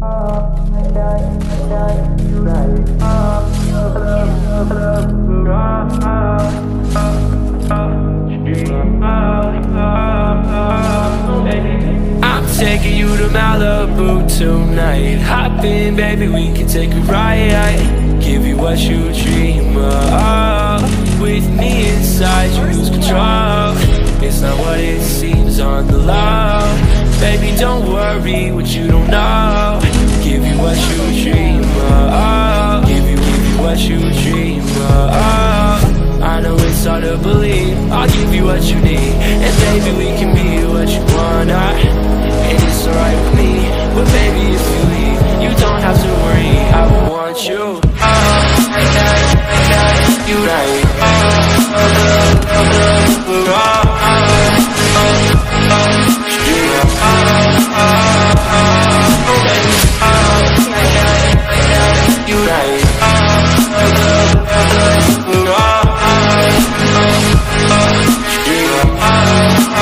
I'm taking you to Malibu tonight. Hop in, baby, we can take a ride. Give you what you dream of. With me inside, you lose control. It's not what it seems on the low. Baby, don't worry what you don't know. Give you what you dream of. Give you what you dream of. I know it's hard to believe. I'll give you what you need, and baby, we can be what you want. And it's alright with me, but baby, if you leave, you don't have to worry. I want you. You right. You right. You right.